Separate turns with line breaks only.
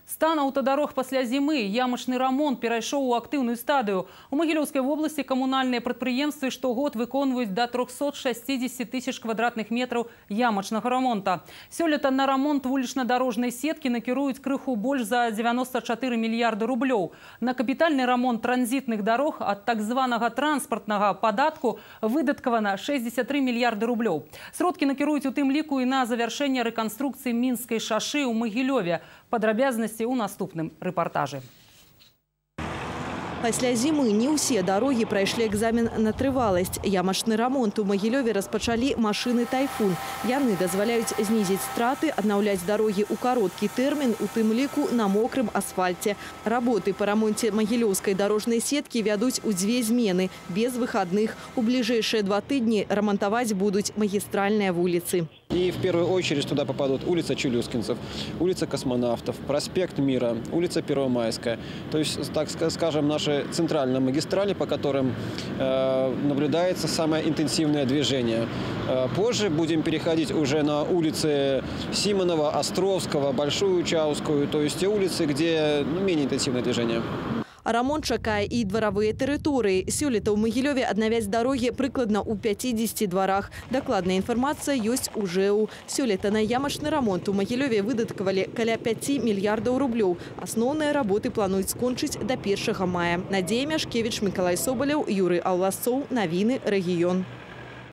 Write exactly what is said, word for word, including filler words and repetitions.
Стан аўтадарог пасля зімы, ямачны рамонт перайшоў у актыўную стадыю. У Магілёўскай вобласці камунальныя прадпрыемствы штогод выконваюць да трохсот шасцідзесяці тысяч квадратных метраў ямачнага рамонта. Сёлета на рамонт вулічна-дарожнай сеткі накіруюць крыху больш за дзевяноста чатыры мільярды рублёў. На капітальны рамонт транзітных дарог ад так званага транспартнага падатку выдаткавана шэсцьдзесят тры мільярды рублёў. Сродкі накіруюць у тым ліку і на завяршэнне рэканструкцыі мінскай шашы ў Магілёве. Падрабязнасці ў наступным рэпартажы.
Пасля зімы не ўсе дарогі прайшлі экзамен на трываласць. Ямачны рамонт у Магілёве распачалі машыны «Тайфун». Яны дазваляюць знізіць страты, аднаўляць дарогі ў кароткі тэрмін, у тым ліку на мокрым асфальце. Работы па рамонце магілёўскай дарожнай сеткі вядуць у дзве змены, без выхадных. У бліжэйшыя два тыдні рамантаваць будуць магістральныя вуліцы.
И в первую очередь туда попадут улица Челюскинцев, улица Космонавтов, проспект Мира, улица Первомайская. То есть, так скажем, наши центральные магистрали, по которым э, наблюдается самое интенсивное движение. Э, позже будем переходить уже на улицы Симонова, Островского, Большую Чаускую, то есть те улицы, где ну, менее интенсивное движение.
А рамонт чакае і дваравыя тэрыторыі. Сёлета ў Магілёве аднавяць дарогі прыкладна ў пяцідзесяці дварах. Дакладная інфармацыя ёсць у ЖЭУ. Сёлета на ямачны рамонт у Магілёве выдаткавалі каля пяці мільярдаў рублёў. Асноўныя работы плануюць скончыць да першага мая. Надзея Мяшкевіч, Мікалай Собаляў, Юрый Алласцоў. Навіны рэгіён.